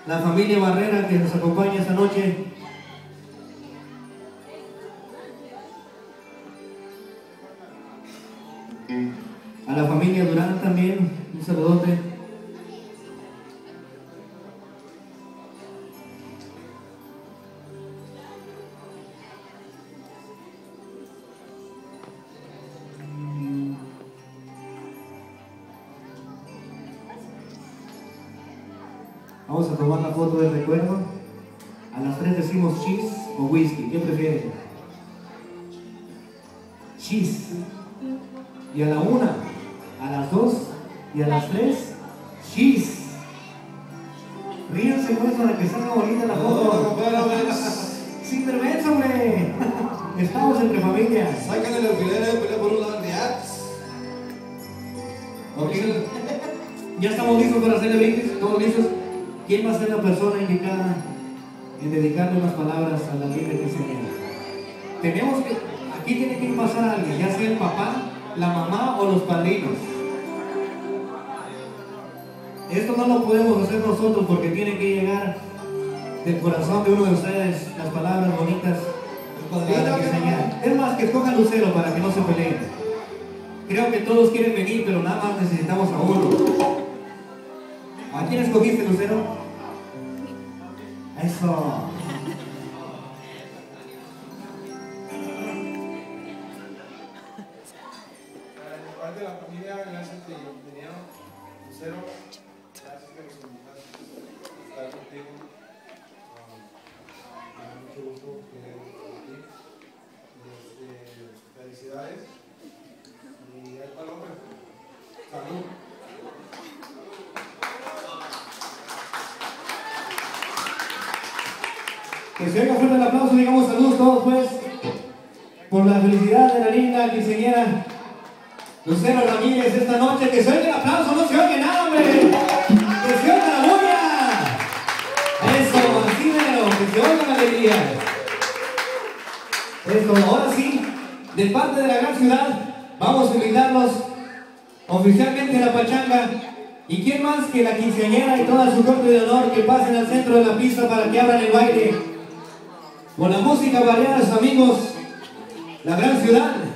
la familia Barrera que nos acompaña esta noche. A la familia Durán también, un saludote. Vamos a tomar la foto de recuerdo. A las 3 decimos cheese o whisky. ¿Qué prefieren? Cheese. Y a la 1, a las 2 y a las 3, cheese. Ríanse pues para que salga bonita la foto. Sin vergüenza, hombre. Estamos entre familia. Sacan el alfiler de pelea por un lado de Ok. Ya estamos listos para hacer el brindis. ¿Todos listos? ¿Quién va a ser la persona indicada en dedicarle unas palabras a la libre quinceañera? Tenemos que, aquí tiene que pasar alguien, ya sea el papá, la mamá o los padrinos. Esto no lo podemos hacer nosotros porque tiene que llegar del corazón de uno de ustedes las palabras bonitas para la quinceañera. Es más, que escojan Lucero para que no se peleen. Creo que todos quieren venir, pero nada más necesitamos a uno. ¿A quién escogiste, Lucero? Eso. Parte de la familia, gracias que vinieron. Lucero, gracias que nos invitaste a estar contigo. Me da mucho gusto que estés aquí. Felicidades. Y ahí para el hombre. Salud. Que se oiga fuerte el aplauso, digamos saludos todos pues, por la felicidad de la linda quinceañera Lucero Ramírez esta noche. Que se oiga el aplauso, no se oye nada, hombre. Que se oiga la bulla. Eso, así mero, que se oiga la alegría. Eso, ahora sí, de parte de la gran ciudad, vamos a invitarlos oficialmente a la pachanga. ¿Y quién más que la quinceañera y toda su corte de honor que pasen al centro de la pista para que abran el baile? Con la música variada, amigos, la gran ciudad.